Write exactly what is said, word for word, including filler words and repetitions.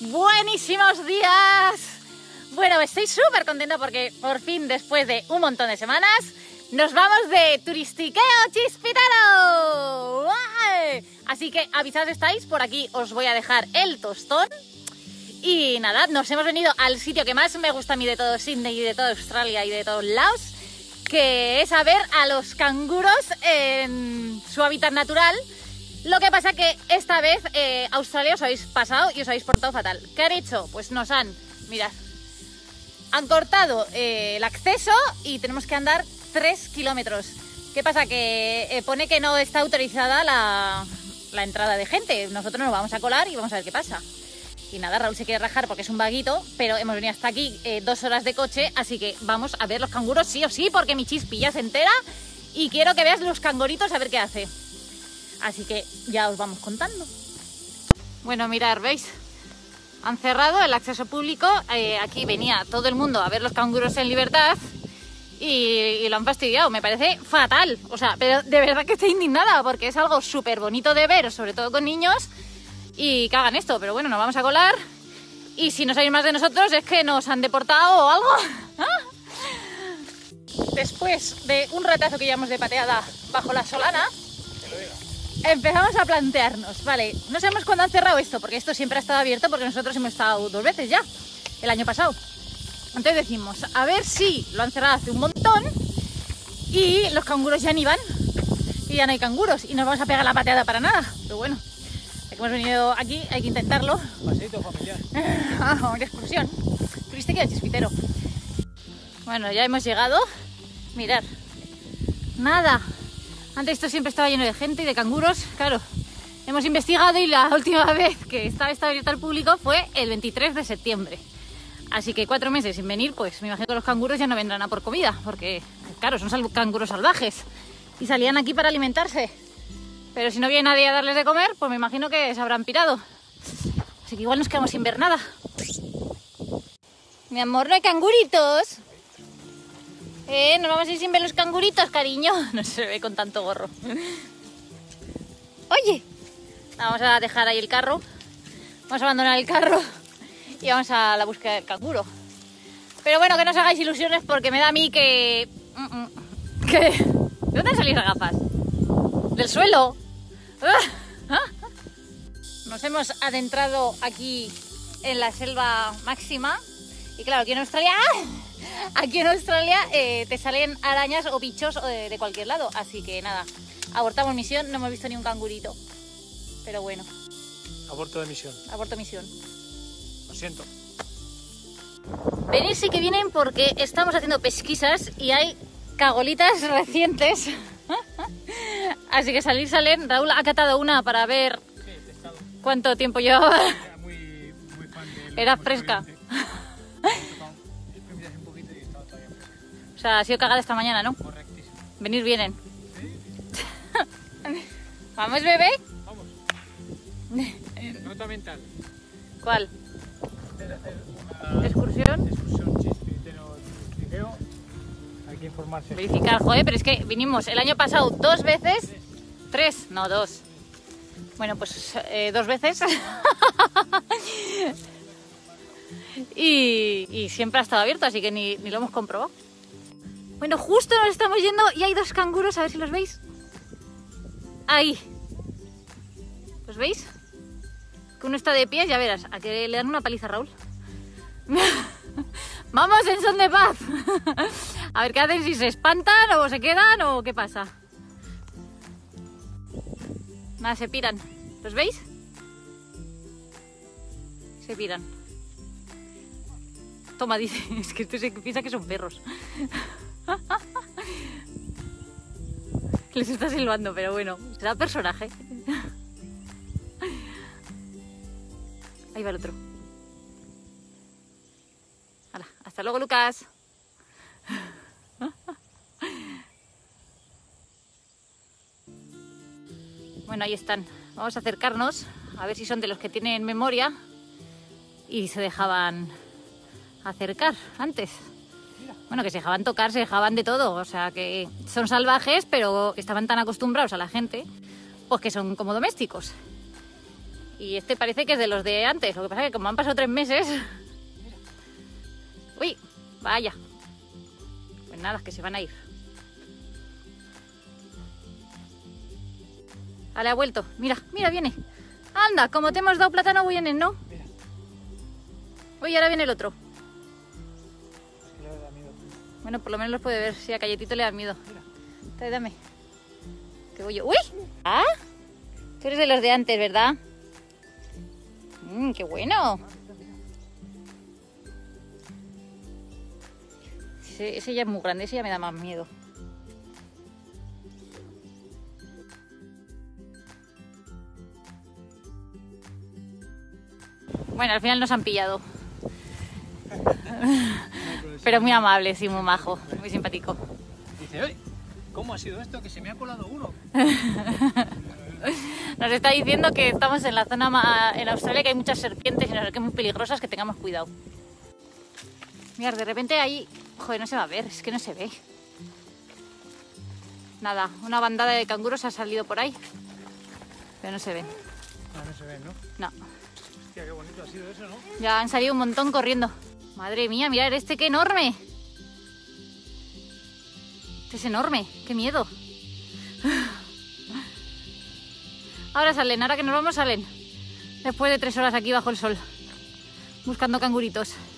Buenísimos días. Bueno, estoy súper contenta porque por fin, después de un montón de semanas, nos vamos de turistiqueo chispitero. ¡Uay! Así que avisados estáis, por aquí os voy a dejar el tostón. Y nada, nos hemos venido al sitio que más me gusta a mí de todo Sydney y de toda Australia y de todos lados, que es a ver a los canguros en su hábitat natural. Lo que pasa que esta vez eh, Australia os habéis pasado y os habéis portado fatal. ¿Qué han hecho? Pues nos han, mirad, han cortado eh, el acceso y tenemos que andar tres kilómetros. ¿Qué pasa? Que eh, pone que no está autorizada la, la entrada de gente. Nosotros nos vamos a colar y vamos a ver qué pasa. Y nada, Raúl se quiere rajar porque es un vaguito, pero hemos venido hasta aquí eh, dos horas de coche, así que vamos a ver los canguros sí o sí, porque mi chispi ya se entera y quiero que veas los canguritos a ver qué hace. Así que ya os vamos contando. Bueno, mirad, ¿veis? Han cerrado el acceso público. Eh, aquí venía todo el mundo a ver los canguros en libertad y, y lo han fastidiado. Me parece fatal. O sea, pero de verdad que estoy indignada porque es algo súper bonito de ver, sobre todo con niños, y que hagan esto. Pero bueno, nos vamos a colar y si no sabéis más de nosotros es que nos han deportado o algo. Después de un ratazo que llevamos de pateada bajo la solana, empezamos a plantearnos, vale, no sabemos cuándo han cerrado esto, porque esto siempre ha estado abierto, porque nosotros hemos estado dos veces ya, el año pasado. Entonces decimos, a ver si lo han cerrado hace un montón y los canguros ya ni van, y ya no hay canguros, y nos vamos a pegar la pateada para nada. Pero bueno, ya que hemos venido aquí, hay que intentarlo. Paseito familiar. Una excursión turística de Chispitero. Bueno, ya hemos llegado, mirad, nada. Antes esto siempre estaba lleno de gente y de canguros, claro. Hemos investigado y la última vez que estaba esta abierta al público fue el veintitrés de septiembre. Así que cuatro meses sin venir, pues me imagino que los canguros ya no vendrán a por comida, porque, claro, son sal canguros salvajes y salían aquí para alimentarse. Pero si no viene nadie a darles de comer, pues me imagino que se habrán pirado. Así que igual nos quedamos sin ver nada. Mi amor, ¿no hay canguritos? Eh, nos vamos a ir sin ver los canguritos, cariño. No se ve con tanto gorro. Oye, vamos a dejar ahí el carro. Vamos a abandonar el carro y vamos a la búsqueda del canguro. Pero bueno, que no os hagáis ilusiones porque me da a mí que... que... ¿De dónde han salido las gafas? ¿Del suelo? Nos hemos adentrado aquí en la selva máxima. Y claro, aquí en Australia... Aquí en Australia eh, te salen arañas o bichos de, de cualquier lado. Así que nada, abortamos misión. No hemos visto ni un cangurito. Pero bueno. Aborto de misión. Aborto misión. Lo siento. Venir sí que vienen porque estamos haciendo pesquisas y hay cagolitas recientes. Así que salir salen. Raúl ha catado una para ver cuánto tiempo llevaba. Era muy, muy fan de... Era fresca. O sea, ha sido cagada esta mañana, ¿no? Correctísimo. Venir vienen. ¿Vamos, bebé? Vamos. Nota mental. ¿Cuál? Una ¿Excursión? excursión chispitero turístico. Hay que informarse. Verificar, joder, pero es que vinimos el año pasado dos veces. Tres, no, dos. Bueno, pues eh, dos veces. y, y siempre ha estado abierto, así que ni, ni lo hemos comprobado. Bueno, justo nos estamos yendo y hay dos canguros, a ver si los veis. Ahí. ¿Los veis? Que uno está de pies, ya verás, a que le dan una paliza a Raúl. Vamos en son de paz. A ver qué hacen, si se espantan o se quedan o qué pasa. Nada, se piran. ¿Los veis? Se piran. Toma, dice, es que esto se piensa que son perros. Les está silbando, pero bueno, será personaje. Ahí va el otro. Hala, hasta luego, Lucas. Bueno, ahí están. Vamos a acercarnos a ver si son de los que tienen memoria y se dejaban acercar antes. Bueno, que se dejaban tocar, se dejaban de todo, o sea que son salvajes, pero estaban tan acostumbrados a la gente, pues que son como domésticos. Y este parece que es de los de antes. Lo que pasa es que como han pasado tres meses... Uy, vaya. Pues nada, que se van a ir. Vale, ha vuelto. Mira, mira, viene. Anda, como te hemos dado plátano, vienes, ¿no? Mira. Uy, ahora viene el otro. Es que le da miedo. Bueno, por lo menos los puede ver. Si a Cayetito le da miedo. Mira. Trae, dame. Que voy yo. ¡Uy! ¿Ah? Tú eres de los de antes, ¿verdad? Mmm, qué bueno. Ese, ese ya es muy grande, ese ya me da más miedo. Bueno, al final nos han pillado. Pero muy amable, sí, muy majo, muy simpático. Dice, oye, ¿cómo ha sido esto? Que se me ha colado uno. Nos está diciendo que estamos en la zona ma- en Australia, que hay muchas serpientes y no sé qué, muy peligrosas, que tengamos cuidado. Mirad, de repente ahí... Joder, no se va a ver, es que no se ve. Nada, una bandada de canguros ha salido por ahí, pero no se ven. No, no se ven, ¿no? No. Hostia, qué bonito ha sido eso, ¿no? Ya han salido un montón corriendo. Madre mía, mirad este, qué enorme. Este es enorme, qué miedo. Ahora salen, ahora que nos vamos salen. Después de tres horas aquí bajo el sol, buscando canguritos.